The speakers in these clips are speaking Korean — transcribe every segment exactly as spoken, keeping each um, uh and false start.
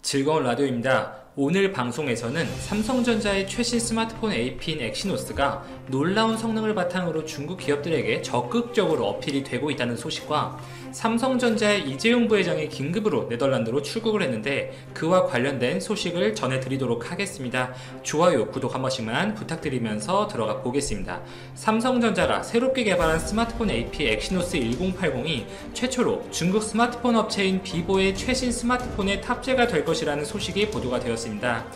즐거운 라디오입니다. 오늘 방송에서는 삼성전자의 최신 스마트폰 에이피인 엑시노스가 놀라운 성능을 바탕으로 중국 기업들에게 적극적으로 어필이 되고 있다는 소식과 삼성전자의 이재용 부회장이 긴급으로 네덜란드로 출국을 했는데 그와 관련된 소식을 전해드리도록 하겠습니다. 좋아요, 구독 한 번씩만 부탁드리면서 들어가 보겠습니다. 삼성전자가 새롭게 개발한 스마트폰 에이피 엑시노스 천팔십이 최초로 중국 스마트폰 업체인 비보의 최신 스마트폰에 탑재가 될 것이라는 소식이 보도가 되었습니다.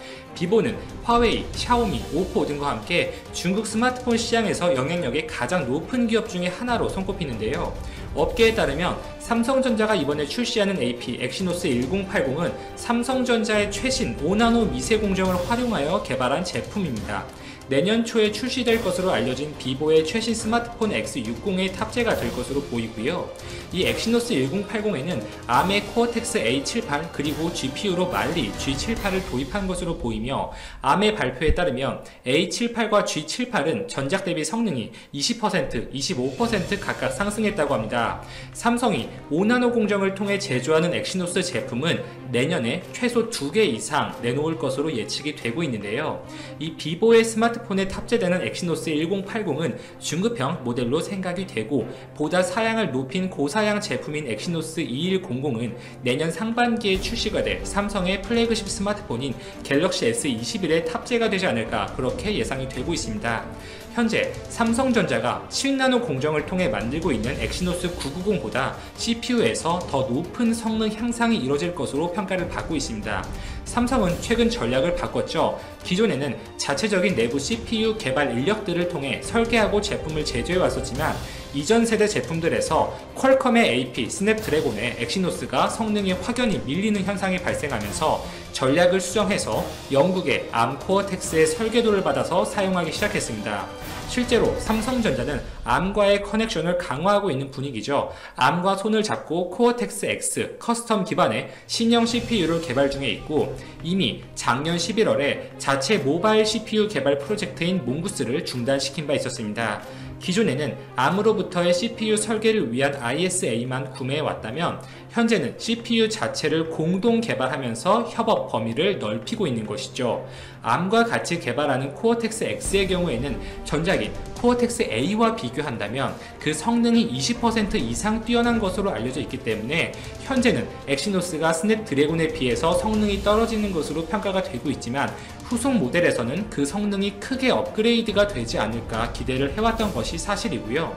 비보는 화웨이, 샤오미, 오포 등과 함께 중국 스마트폰 시장에서 영향력이 가장 높은 기업 중에 하나로 손꼽히는데요. 업계에 따르면 삼성전자가 이번에 출시하는 에이피 엑시노스 천팔십은 삼성전자의 최신 오 나노 미세 공정을 활용하여 개발한 제품입니다. 내년 초에 출시될 것으로 알려진 비보의 최신 스마트폰 엑스 육십에 탑재가 될 것으로 보이고요. 이 엑시노스 천팔십에는 암의 코어텍스 에이 칠십팔 그리고 지피유로 말리 지 칠십팔을 도입한 것으로 보이며 암의 발표에 따르면 에이 칠십팔과 지 칠십팔은 전작 대비 성능이 이십 퍼센트, 이십오 퍼센트 각각 상승했다고 합니다. 삼성이 오 나노 공정을 통해 제조하는 엑시노스 제품은 내년에 최소 두 개 이상 내놓을 것으로 예측이 되고 있는데요. 이 비보의 스마트폰에 탑재되는 엑시노스 천팔십은 중급형 모델로 생각이 되고 보다 사양을 높인 고사양 제품인 엑시노스 이천백은 내년 상반기에 출시가 될 삼성의 플래그십 스마트폰인 갤럭시 에스 이십일에 탑재가 되지 않을까 그렇게 예상이 되고 있습니다. 현재 삼성전자가 칠 나노 공정을 통해 만들고 있는 엑시노스 구백구십보다 씨피유에서 더 높은 성능 향상이 이뤄질 것으로 평가를 받고 있습니다. 삼성은 최근 전략을 바꿨죠. 기존에는 자체적인 내부 씨피유 개발 인력들을 통해 설계하고 제품을 제조해 왔었지만 이전 세대 제품들에서 퀄컴의 에이피 스냅드래곤의 엑시노스가 성능이 확연히 밀리는 현상이 발생하면서 전략을 수정해서 영국의 암 코어텍스의 설계도를 받아서 사용하기 시작했습니다. 실제로 삼성전자는 암과의 커넥션을 강화하고 있는 분위기죠. 암과 손을 잡고 코어텍스 X 커스텀 기반의 신형 씨피유를 개발 중에 있고 이미 작년 십일월에 자체 모바일 씨피유 개발 프로젝트인 몽구스를 중단시킨 바 있었습니다. 기존에는 암으로부터의 씨피유 설계를 위한 아이에스에이만 구매해 왔다면 현재는 씨피유 자체를 공동 개발하면서 협업 범위를 넓히고 있는 것이죠. 암과 같이 개발하는 코어텍스 X의 경우에는 전작인 코어텍스 A와 비교한다면 그 성능이 이십 퍼센트 이상 뛰어난 것으로 알려져 있기 때문에 현재는 엑시노스가 스냅드래곤에 비해서 성능이 떨어지는 것으로 평가가 되고 있지만 후속 모델에서는 그 성능이 크게 업그레이드가 되지 않을까 기대를 해왔던 것이 사실이고요.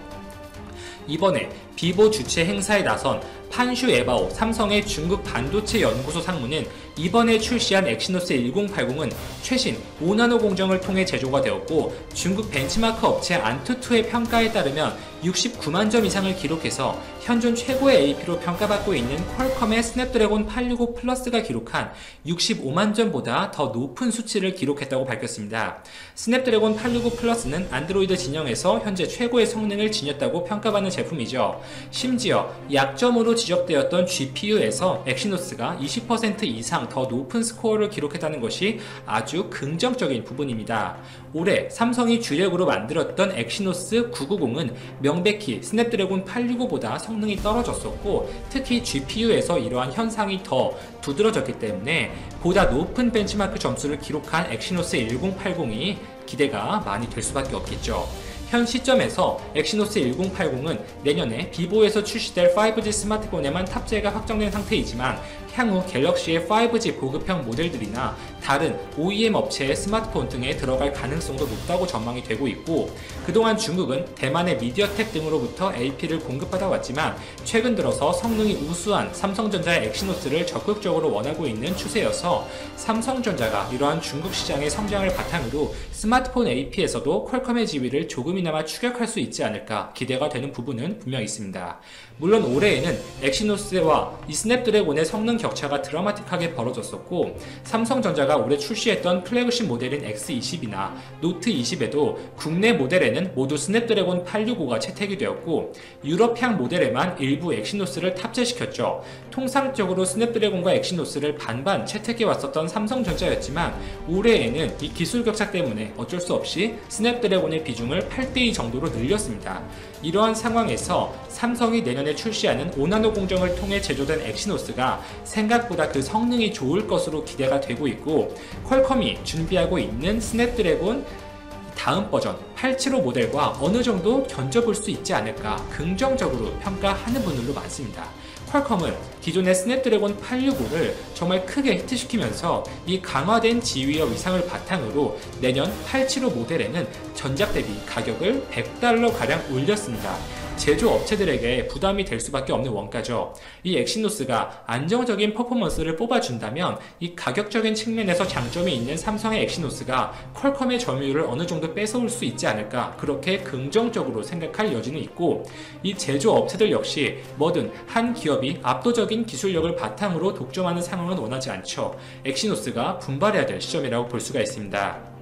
이번에 비보 주최 행사에 나선 판슈 에바오 삼성의 중국 반도체 연구소 상무는 이번에 출시한 엑시노스 천팔십은 최신 오 나노 공정을 통해 제조가 되었고 중국 벤치마크 업체 안투투의 평가에 따르면 육십구만 점 이상을 기록해서 현존 최고의 에이피로 평가받고 있는 퀄컴의 스냅드래곤 팔백육십오 플러스가 기록한 육십오만 점보다 더 높은 수치를 기록했다고 밝혔습니다. 스냅드래곤 팔백육십오 플러스는 안드로이드 진영에서 현재 최고의 성능을 지녔다고 평가받는 제품이죠. 심지어 약점으로 지적되었던 지피유에서 엑시노스가 이십 퍼센트 이상 더 높은 스코어를 기록했다는 것이 아주 긍정적인 부분입니다. 올해 삼성이 주력으로 만들었던 엑시노스 구백구십은 명백히 스냅드래곤 팔백육십오보다 성능이 떨어졌었고 특히 지피유에서 이러한 현상이 더 두드러졌기 때문에 보다 높은 벤치마크 점수를 기록한 엑시노스 천팔십이 기대가 많이 될 수밖에 없겠죠. 현 시점에서 엑시노스 천팔십은 내년에 비보에서 출시될 파이브지 스마트폰에만 탑재가 확정된 상태이지만 향후 갤럭시의 파이브지 보급형 모델들이나 다른 오이엠 업체의 스마트폰 등에 들어갈 가능성도 높다고 전망이 되고 있고 그동안 중국은 대만의 미디어텍 등으로부터 에이피를 공급받아 왔지만 최근 들어서 성능이 우수한 삼성전자의 엑시노스를 적극적으로 원하고 있는 추세여서 삼성전자가 이러한 중국 시장의 성장을 바탕으로 스마트폰 에이피에서도 퀄컴의 지위를 조금이나마 추격할 수 있지 않을까 기대가 되는 부분은 분명히 있습니다. 물론 올해에는 엑시노스와 이 스냅드래곤의 성능 격차가 드라마틱하게 벌어졌었고 삼성전자가 올해 출시했던 플래그십 모델인 엑스 이십이나 노트 이십에도 국내 모델에는 모두 스냅드래곤 팔백육십오가 채택이 되었고 유럽향 모델에만 일부 엑시노스를 탑재시켰죠. 통상적으로 스냅드래곤과 엑시노스를 반반 채택해 왔었던 삼성전자였지만 올해에는 이 기술 격차 때문에 어쩔 수 없이 스냅드래곤의 비중을 팔 대 이 정도로 늘렸습니다. 이러한 상황에서 삼성이 내년에 출시하는 오 나노 공정을 통해 제조된 엑시노스가 생각보다 그 성능이 좋을 것으로 기대가 되고 있고, 퀄컴이 준비하고 있는 스냅드래곤 다음 버전 팔백칠십오 모델과 어느 정도 견져볼 수 있지 않을까 긍정적으로 평가하는 분들도 많습니다. 퀄컴은 기존의 스냅드래곤 팔백육십오를 정말 크게 히트시키면서 이 강화된 지휘와 위상을 바탕으로 내년 팔백칠십오 모델에는 전작 대비 가격을 백 달러가량 올렸습니다. 제조업체들에게 부담이 될 수밖에 없는 원가죠. 이 엑시노스가 안정적인 퍼포먼스를 뽑아준다면 이 가격적인 측면에서 장점이 있는 삼성의 엑시노스가 퀄컴의 점유율을 어느 정도 뺏어올 수 있지 않을까, 그렇게 긍정적으로 생각할 여지는 있고, 이 제조업체들 역시 뭐든 한 기업이 압도적인 기술력을 바탕으로 독점하는 상황은 원하지 않죠. 엑시노스가 분발해야 될 시점이라고 볼 수가 있습니다.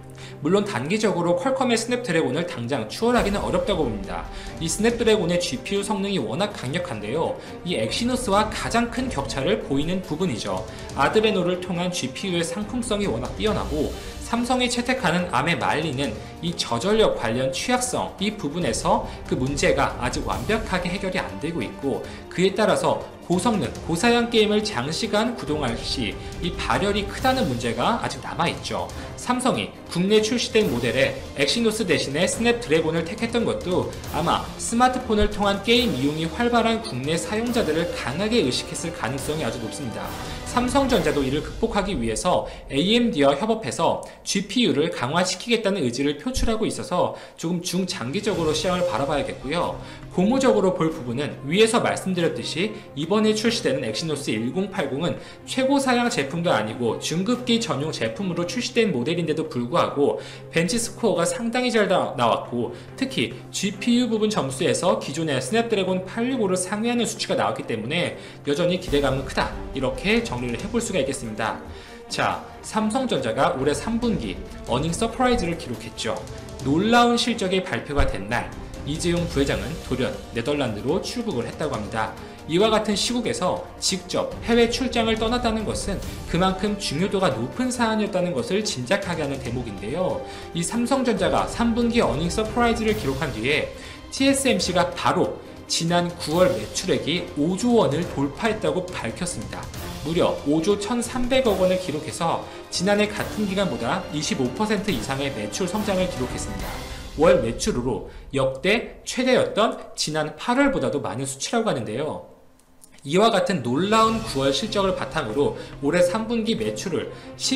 물론 단기적으로 퀄컴의 스냅드래곤을 당장 추월하기는 어렵다고 봅니다. 이 스냅드래곤의 지피유 성능이 워낙 강력한데요. 이 엑시노스와 가장 큰 격차를 보이는 부분이죠. 아드레노를 통한 지피유의 상품성이 워낙 뛰어나고, 삼성이 채택하는 암에 말리는 이 저전력 관련 취약성, 이 부분에서 그 문제가 아직 완벽하게 해결이 안 되고 있고, 그에 따라서 고성능, 고사양 게임을 장시간 구동할 시 이 발열이 크다는 문제가 아직 남아있죠. 삼성이 국내 출시된 모델에 엑시노스 대신에 스냅드래곤을 택했던 것도 아마 스마트폰을 통한 게임 이용이 활발한 국내 사용자들을 강하게 의식했을 가능성이 아주 높습니다. 삼성전자도 이를 극복하기 위해서 에이엠디와 협업해서 지피유를 강화시키겠다는 의지를 표출하고 있어서 조금 중장기적으로 시장을 바라봐야겠고요. 고무적으로 볼 부분은 위에서 말씀드렸듯이 이번에 출시되는 엑시노스 천팔십은 최고 사양 제품도 아니고 중급기 전용 제품으로 출시된 모델인데도 불구하고 벤치 스코어가 상당히 잘 나왔고, 특히 지피유 부분 점수에서 기존의 스냅드래곤 팔백육십오를 상회하는 수치가 나왔기 때문에 여전히 기대감은 크다, 이렇게 정리를 해볼 수가 있겠습니다. 자, 삼성전자가 올해 삼 분기 어닝 서프라이즈를 기록했죠. 놀라운 실적이 발표가 된 날, 이재용 부회장은 돌연 네덜란드로 출국을 했다고 합니다. 이와 같은 시국에서 직접 해외 출장을 떠났다는 것은 그만큼 중요도가 높은 사안이었다는 것을 짐작하게 하는 대목인데요. 이 삼성전자가 삼 분기 어닝 서프라이즈를 기록한 뒤에 티에스엠씨가 바로 지난 구월 매출액이 오조 원을 돌파했다고 밝혔습니다. 무려 오조 천삼백억 원을 기록해서 지난해 같은 기간보다 이십오 퍼센트 이상의 매출 성장을 기록했습니다. 월 매출으로 역대 최대였던 지난 팔월보다도 많은 수치라고 하는데요. 이와 같은 놀라운 구월 실적을 바탕으로 올해 삼 분기 매출을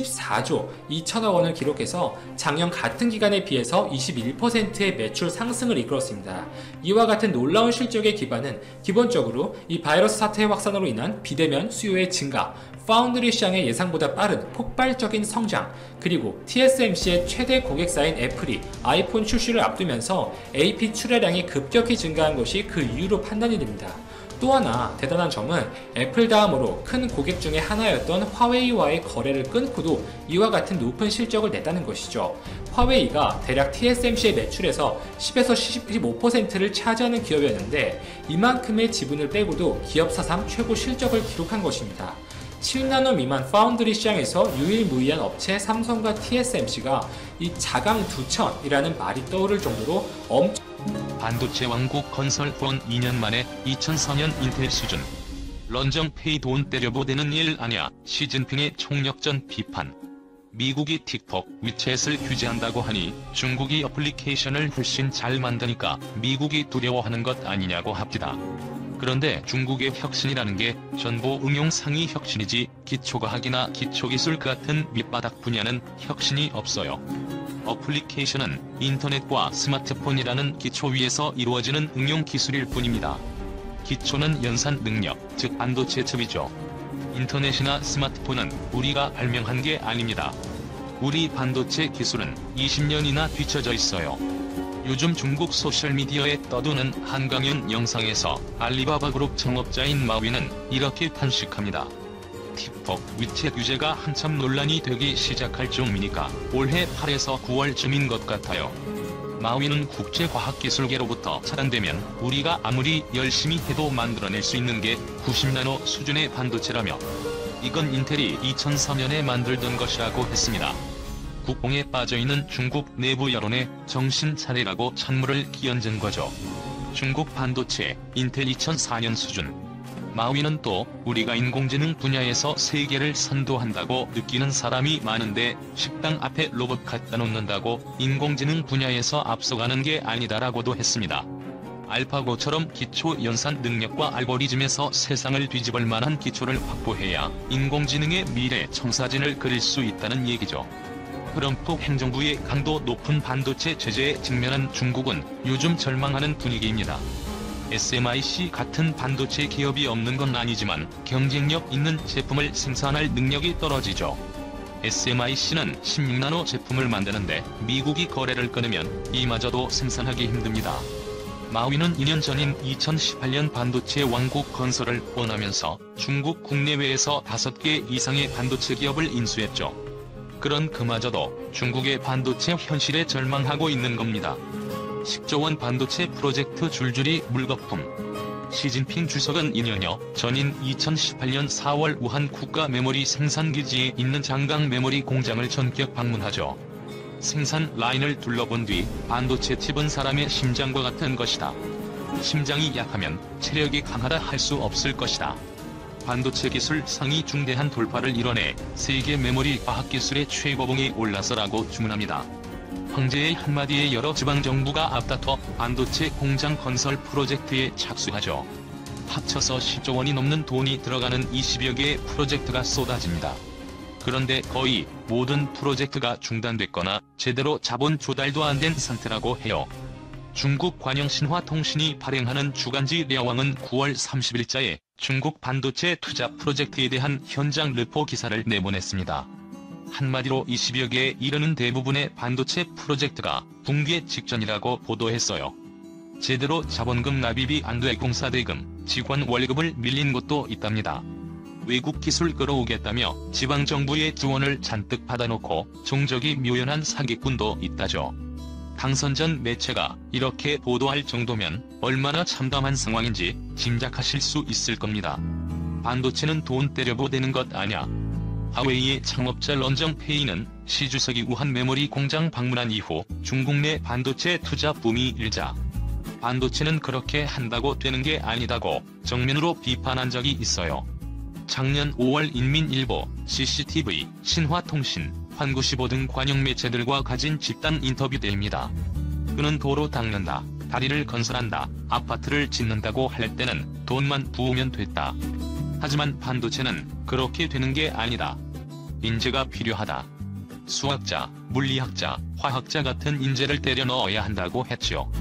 십사조 이천억 원을 기록해서 작년 같은 기간에 비해서 이십일 퍼센트의 매출 상승을 이끌었습니다. 이와 같은 놀라운 실적의 기반은 기본적으로 이 바이러스 사태의 확산으로 인한 비대면 수요의 증가, 파운드리 시장의 예상보다 빠른 폭발적인 성장, 그리고 티에스엠씨의 최대 고객사인 애플이 아이폰 출시를 앞두면서 에이피 출하량이 급격히 증가한 것이 그 이유로 판단이 됩니다. 또 하나 대단한 점은 애플 다음으로 큰 고객 중에 하나였던 화웨이와의 거래를 끊고도 이와 같은 높은 실적을 냈다는 것이죠. 화웨이가 대략 티에스엠씨의 매출에서 십에서 십오 퍼센트를 차지하는 기업이었는데 이만큼의 지분을 빼고도 기업 사상 최고 실적을 기록한 것입니다. 칠 나노 미만 파운드리 시장에서 유일무이한 업체 삼성과 티에스엠씨가 이 자강두천이라는 말이 떠오를 정도로 엄청 반도체 왕국 건설 후원 이 년 만에 이천사 년 인텔 수준. 런정페이 돈 때려보대는 일 아냐. 시진핑의 총력전 비판. 미국이 틱톡, 위챗을 규제한다고 하니 중국이 어플리케이션을 훨씬 잘 만드니까 미국이 두려워하는 것 아니냐고 합디다. 그런데 중국의 혁신이라는 게 정보 응용 상위 혁신이지 기초과학이나 기초기술 같은 밑바닥 분야는 혁신이 없어요. 어플리케이션은 인터넷과 스마트폰이라는 기초 위에서 이루어지는 응용 기술일 뿐입니다. 기초는 연산 능력, 즉 반도체 첩이죠. 인터넷이나 스마트폰은 우리가 발명한 게 아닙니다. 우리 반도체 기술은 이십 년이나 뒤처져 있어요. 요즘 중국 소셜미디어에 떠도는 한강연 영상에서 알리바바 그룹 창업자인 마윈은 이렇게 탄식합니다. 틱톡, 위챗 규제가 한참 논란이 되기 시작할 즈음이니까 올해 팔에서 구월쯤인 것 같아요. 마윈은 국제과학기술계로부터 차단되면 우리가 아무리 열심히 해도 만들어낼 수 있는 게 구십 나노 수준의 반도체라며 이건 인텔이 이천사 년에 만들던 것이라고 했습니다. 국뽕에 빠져있는 중국 내부 여론에 정신 차리라고 찬물을 끼얹은 거죠. 중국 반도체, 인텔 이천사 년 수준. 마윈은 또 우리가 인공지능 분야에서 세계를 선도한다고 느끼는 사람이 많은데 식당 앞에 로봇 갖다 놓는다고 인공지능 분야에서 앞서가는 게 아니다라고도 했습니다. 알파고처럼 기초 연산 능력과 알고리즘에서 세상을 뒤집을 만한 기초를 확보해야 인공지능의 미래 청사진을 그릴 수 있다는 얘기죠. 트럼프 행정부의 강도 높은 반도체 제재에 직면한 중국은 요즘 절망하는 분위기입니다. 에스엠아이씨 같은 반도체 기업이 없는 건 아니지만 경쟁력 있는 제품을 생산할 능력이 떨어지죠. 에스엠아이씨는 십육 나노 제품을 만드는데 미국이 거래를 끊으면 이마저도 생산하기 힘듭니다. 마윈은 이 년 전인 이천십팔 년 반도체 왕국 건설을 원하면서 중국 국내외에서 다섯 개 이상의 반도체 기업을 인수했죠. 그런 그마저도 중국의 반도체 현실에 절망하고 있는 겁니다. 십조 원 반도체 프로젝트 줄줄이 물거품. 시진핑 주석은 이 년여 전인 이천십팔 년 사월 우한 국가 메모리 생산기지에 있는 장강 메모리 공장을 전격 방문하죠. 생산 라인을 둘러본 뒤 반도체 칩은 사람의 심장과 같은 것이다. 심장이 약하면 체력이 강하다 할 수 없을 것이다. 반도체 기술 상위 중대한 돌파를 이뤄내 세계 메모리 과학기술의 최고봉에 올라서라고 주문합니다. 황제의 한마디에 여러 지방정부가 앞다퉈 반도체 공장 건설 프로젝트에 착수하죠. 합쳐서 십조 원이 넘는 돈이 들어가는 이십여 개의 프로젝트가 쏟아집니다. 그런데 거의 모든 프로젝트가 중단됐거나 제대로 자본 조달도 안 된 상태라고 해요. 중국 관영신화통신이 발행하는 주간지 랴왕은 구월 삼십일자에 중국 반도체 투자 프로젝트에 대한 현장 르포 기사를 내보냈습니다. 한마디로 이십여 개에 이르는 대부분의 반도체 프로젝트가 붕괴 직전이라고 보도했어요. 제대로 자본금 납입이 안 돼 공사 대금, 직원 월급을 밀린 곳도 있답니다. 외국 기술 끌어오겠다며 지방정부의 지원을 잔뜩 받아놓고 종적이 묘연한 사기꾼도 있다죠. 당선 전 매체가 이렇게 보도할 정도면 얼마나 참담한 상황인지 짐작하실 수 있을 겁니다. 반도체는 돈 때려보대는 것 아냐. 화웨이의 창업자 런정페이는 시 주석이 우한 메모리 공장 방문한 이후 중국 내 반도체 투자 붐이 일자 반도체는 그렇게 한다고 되는 게 아니다고 정면으로 비판한 적이 있어요. 작년 오월 인민일보, 씨씨티비, 신화통신, 환구시보 등 관영 매체들과 가진 집단 인터뷰 때입니다. 그는 도로 닦는다, 다리를 건설한다, 아파트를 짓는다고 할 때는 돈만 부으면 됐다. 하지만 반도체는 그렇게 되는 게 아니다. 인재가 필요하다. 수학자, 물리학자, 화학자 같은 인재를 때려 넣어야 한다고 했지요.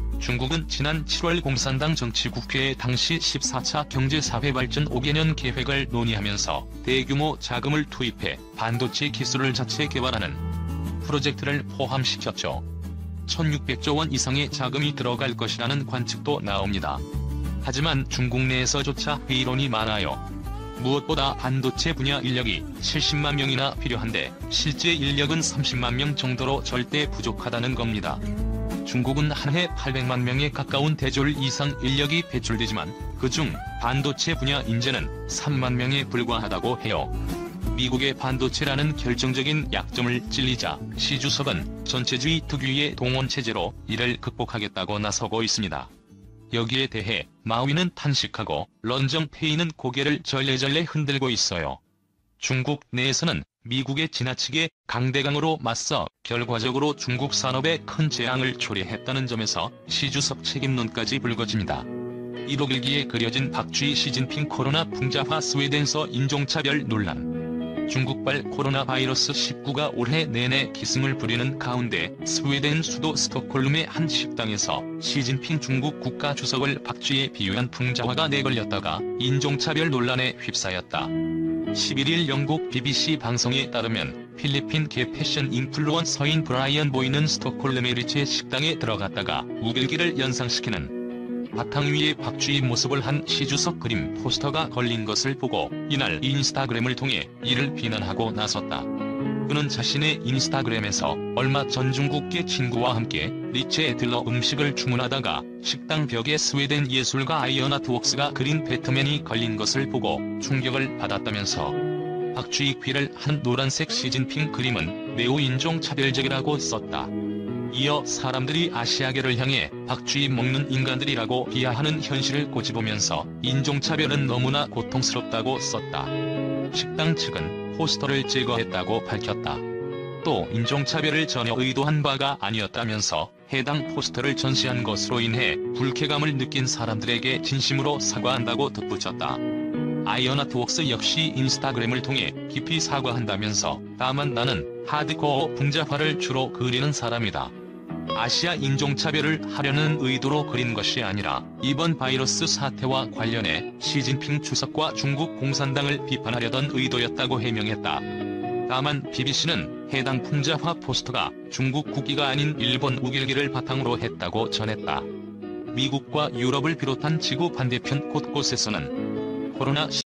중국은 지난 칠월 공산당 정치국회에 당시 십사 차 경제사회발전 오 개년 계획을 논의하면서 대규모 자금을 투입해 반도체 기술을 자체 개발하는 프로젝트를 포함시켰죠. 천육백조 원 이상의 자금이 들어갈 것이라는 관측도 나옵니다. 하지만 중국 내에서조차 회의론이 많아요. 무엇보다 반도체 분야 인력이 칠십만 명이나 필요한데 실제 인력은 삼십만 명 정도로 절대 부족하다는 겁니다. 중국은 한 해 팔백만 명에 가까운 대졸 이상 인력이 배출되지만 그중 반도체 분야 인재는 삼만 명에 불과하다고 해요. 미국의 반도체라는 결정적인 약점을 찔리자 시 주석은 전체주의 특유의 동원체제로 이를 극복하겠다고 나서고 있습니다. 여기에 대해 마윈은 탄식하고 런정페이는 고개를 절레절레 흔들고 있어요. 중국 내에서는 미국의 지나치게 강대강으로 맞서 결과적으로 중국 산업에 큰 재앙을 초래했다는 점에서 시 주석 책임론까지 불거집니다. 일억 일기에 그려진 박쥐 시진핑 코로나 풍자화 스웨덴서 인종차별 논란. 중국발 코로나 바이러스 십구가 올해 내내 기승을 부리는 가운데 스웨덴 수도 스톡홀름의 한 식당에서 시진핑 중국 국가주석을 박쥐에 비유한 풍자화가 내걸렸다가 인종차별 논란에 휩싸였다. 십일일 영국 비비씨 방송에 따르면 필리핀계 패션 인플루언서인 브라이언 보이는 스톡홀름의 리체 식당에 들어갔다가 우길기를 연상시키는 바탕 위에 박쥐의 모습을 한 시주석 그림 포스터가 걸린 것을 보고 이날 인스타그램을 통해 이를 비난하고 나섰다. 그는 자신의 인스타그램에서 얼마 전 중국계 친구와 함께 리체에 들러 음식을 주문하다가 식당 벽에 스웨덴 예술가 아이언 아트웍스가 그린 배트맨이 걸린 것을 보고 충격을 받았다면서 박쥐 귀를 한 노란색 시진핑 그림은 매우 인종차별적이라고 썼다. 이어 사람들이 아시아계를 향해 박쥐 먹는 인간들이라고 비하하는 현실을 꼬집으면서 인종차별은 너무나 고통스럽다고 썼다. 식당 측은 포스터를 제거했다고 밝혔다. 또 인종차별을 전혀 의도한 바가 아니었다면서 해당 포스터를 전시한 것으로 인해 불쾌감을 느낀 사람들에게 진심으로 사과한다고 덧붙였다. 아이언아트웍스 역시 인스타그램을 통해 깊이 사과한다면서 다만 나는 하드코어 풍자화를 주로 그리는 사람이다. 아시아 인종차별을 하려는 의도로 그린 것이 아니라 이번 바이러스 사태와 관련해 시진핑 주석과 중국 공산당을 비판하려던 의도였다고 해명했다. 다만 비비씨는 해당 풍자화 포스터가 중국 국기가 아닌 일본 우길기를 바탕으로 했다고 전했다. 미국과 유럽을 비롯한 지구 반대편 곳곳에서는 코로나